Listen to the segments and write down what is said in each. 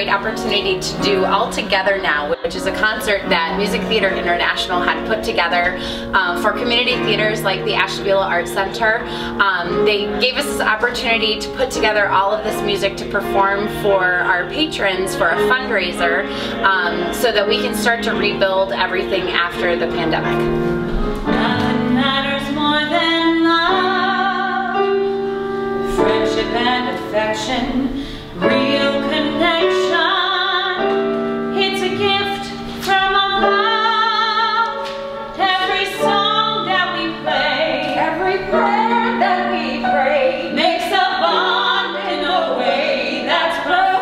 great opportunity to do All Together Now, which is a concert that Music Theater International had put together for community theaters like the Ashtabula Arts Center. They gave us this opportunity to put together all of this music to perform for our patrons for a fundraiser so that we can start to rebuild everything after the pandemic. Nothing matters more than love, friendship and affection, real connection. It's a gift from above. Every song that we play, every prayer that we pray, makes a bond in a way that's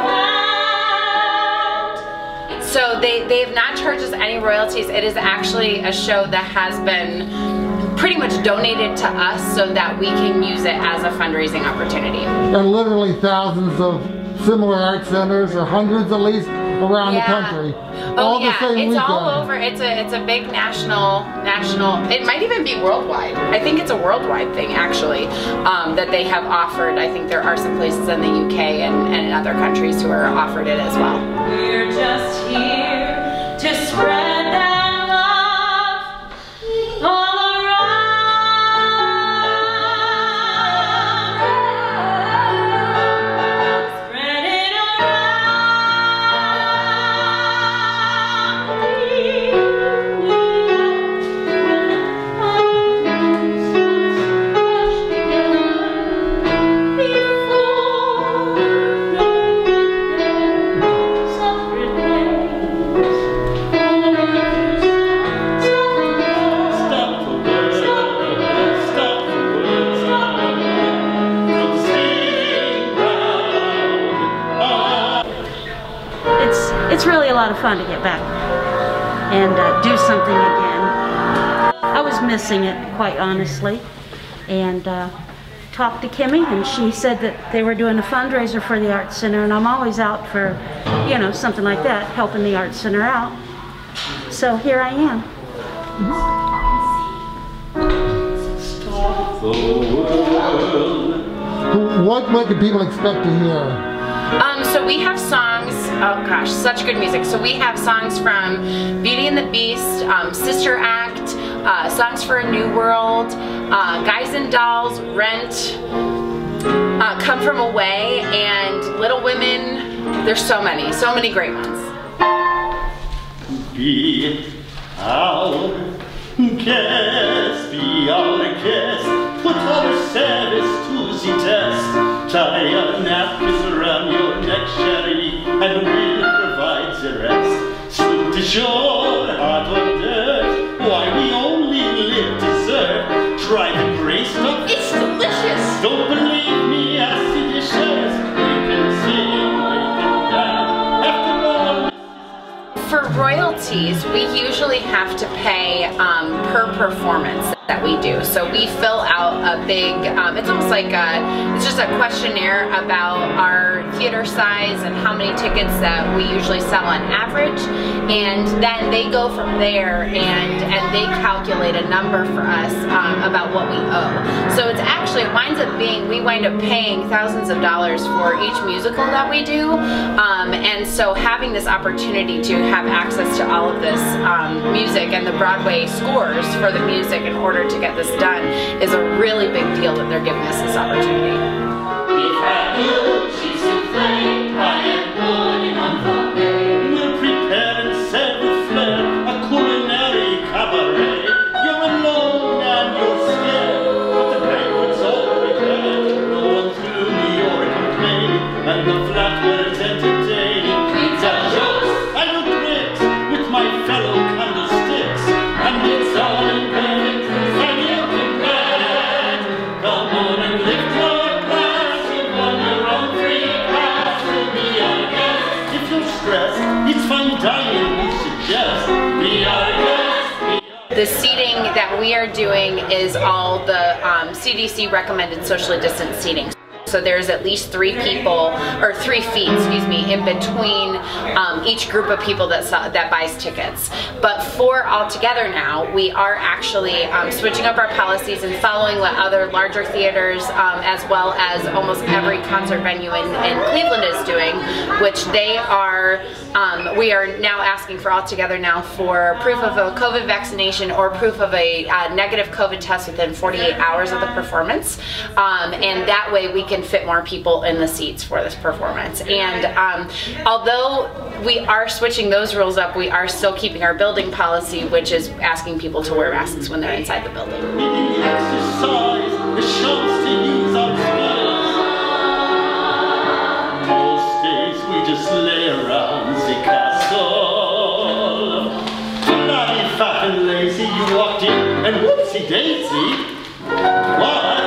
profound. So they have not charged us any royalties. It is actually a show that has been pretty much donated to us so that we can use it as a fundraising opportunity. And literally thousands of similar art centers, or hundreds at least, around the country. Oh yeah, it's all over. It's a big national. It might even be worldwide. I think it's a worldwide thing actually that they have offered. I think there are some places in the UK and in other countries who are offered it as well. We're just here to spread that love all around. Spread it It's really a lot of fun to get back and do something again. I was missing it, quite honestly, and talked to Kimmy, and she said that they were doing a fundraiser for the Arts Center, and I'm always out for, you know, something like that, helping the Arts Center out. So here I am. What can people expect to hear? So we have songs, oh gosh, such good music. So we have songs from Beauty and the Beast, Sister Act, Songs for a New World, Guys and Dolls, Rent, Come From Away, and Little Women. There's so many great ones. Be our guest, be our guest, put our service to the test. Tie your napkins around your neck, Sherry, and we'll provide the rest. Sweet is your heart on dirt, why we only live to serve. Try the gray stuff, it's delicious. Don't believe me, ask the dishes. We can sing, we can dance, after all. For royalties, we usually have to pay per performance that we do. So we fill out a big, it's almost like it's just a questionnaire about our theater size and how many tickets that we usually sell on average, and then they go from there and they calculate a number for us about what we owe. So it's actually, it winds up being, we wind up paying thousands of dollars for each musical that we do, and so having this opportunity to have access to all of this music and the Broadway scores for the music in order to get this done is a really big deal that they're giving us this opportunity. We'll prepare and serve with flair a culinary cabaret. You're alone and you're scared, but the banquet's all prepared. No one's gloomy or complaining, and the flatware's entertaining. Pizza jokes, I do bricks with my fellow candlesticks, and it's all in perfect taste, and you can bet. Come on and lift your glass, you've won your own free pass to be our guest. If you're stressed, it's fine dining we suggest. Be our guest. The seating that we are doing is all the CDC recommended socially distant seating. So there's at least 3 people, or 3 feet, excuse me, in between each group of people that buys tickets. But for All Together now, we are actually switching up our policies and following what other larger theaters, as well as almost every concert venue in Cleveland is doing, which they are, we are now asking for All Together now for proof of a COVID vaccination or proof of a negative COVID test within 48 hours of the performance. And that way we can fit more people in the seats for this performance. And although we are switching those rules up, we are still keeping our building policy, which is asking people to wear masks when they're inside the building. Exercise, the chance to use our skills. Most days we just lay around the castle. Bloody fat and lazy, you walked in and whoopsie daisy. What?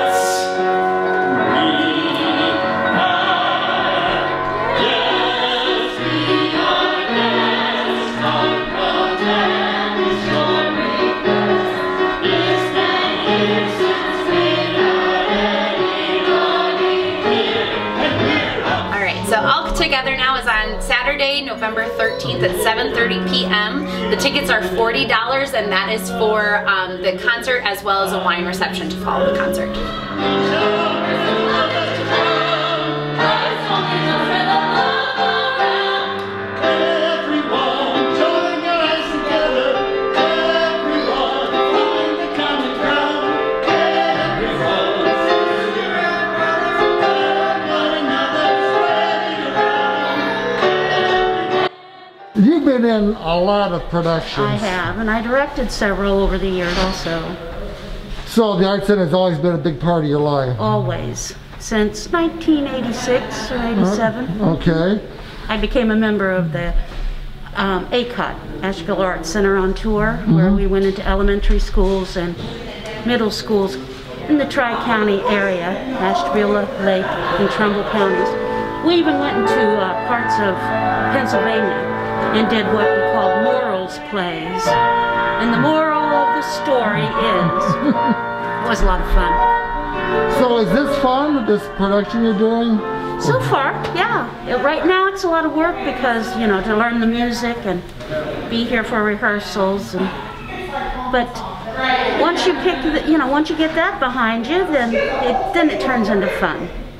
So All Together now is on Saturday, November 13th at 7:30 p.m. The tickets are $40, and that is for the concert as well as a wine reception to follow the concert. You've been in a lot of productions. I have, and I directed several over the years also. So the Art Center has always been a big part of your life. Always. Since 1986 or 87. Okay. I became a member of the ACOT, Asheville Arts Center on Tour, where we went into elementary schools and middle schools in the Tri-County area, Ashtabula, Lake, and Trumbull counties. We even went into parts of Pennsylvania and did what we called morals plays. And the moral of the story is, it was a lot of fun. So is this fun, this production you're doing? So far, yeah. Right now it's a lot of work because, you know, to learn the music and be here for rehearsals. But once you pick, once you get that behind you, then it turns into fun.